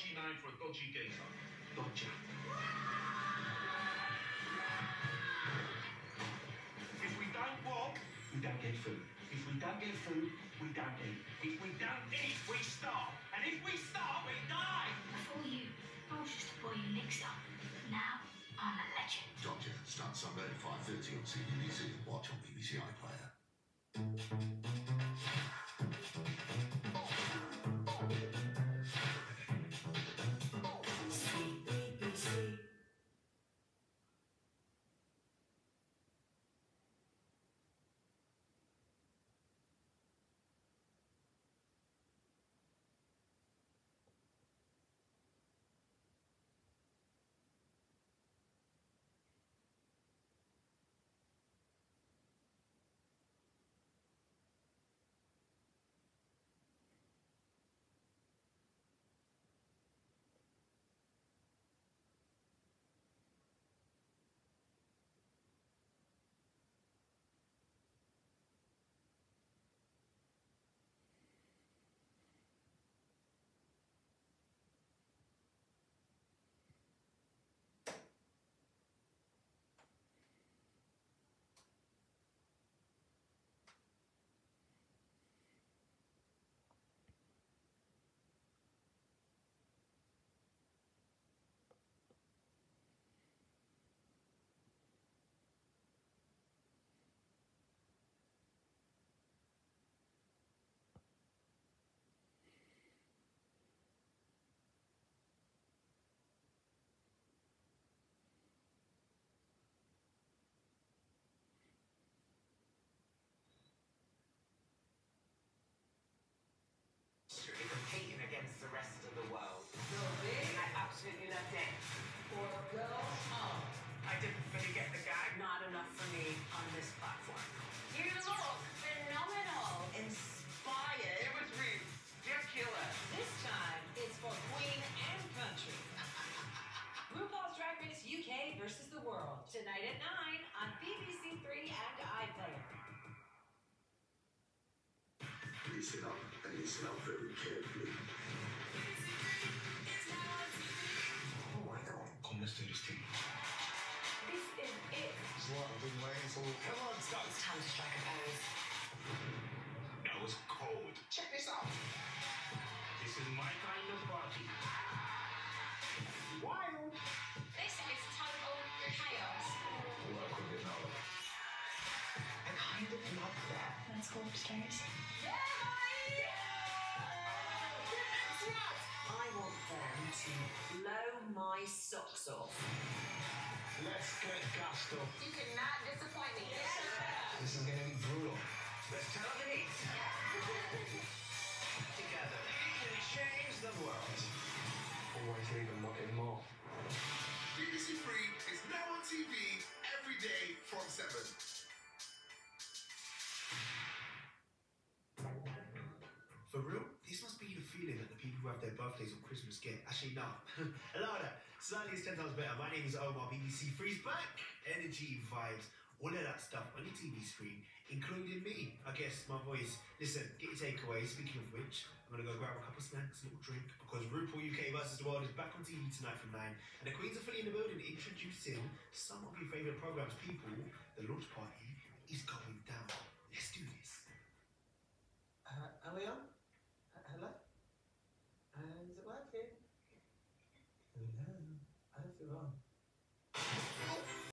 dodgy name for a dodgy geezer. Dodger. If we don't walk, we don't get food. If we don't get food, we don't eat. If we don't eat, we starve. And if we starve, we die. Before you, I was just a boy who mixed up. Now, I'm a legend. Dodger starts Sunday at 5:30 on CBBC. Watch on BBC iPlayer. CBBC. Competing against the rest of the world. So big, I absolutely loved it. for a girl, I didn't fully get the gag. not enough for me on this platform. You look phenomenal. Inspired. It was ridiculous. This time, it's for Queen and Country. RuPaul's Drag Race UK versus the world. Tonight at 9 on BBC 3 and iPlayer. Listen up, and listen up very carefully. Oh my God. Come, let's do this thing. This is it. It's what I've been waiting for. Come on, Scott. It's time to strike a pose. That was cold. Check this out. This is my kind of party. Wild. This is total chaos. Work with it now. I kind of love that. Let's go upstairs. I want them to blow my socks off. Let's get gassed up. You cannot disappoint me. This is gonna be brutal. Let's turn up the heat. Together, we can change the world. Always leave them wanting more. BBC Three is now on TV every day from 7. For real, this must be the feeling that the people who have their birthdays on Christmas get. Actually, no. Hello there. Slightly is 10 times better. My name is Omar. BBC Three's back. Energy, vibes, all of that stuff on your TV screen, including me. I guess my voice. Listen, get your takeaway. Speaking of which, I'm going to go grab a couple of snacks, a little drink, because RuPaul UK versus the World is back on TV tonight from 9. And the Queens are fully in the building, introducing some of your favourite programmes. People, the launch party is going down. Let's do this. Are we on? Hello? Is it working? Hello? I don't feel on.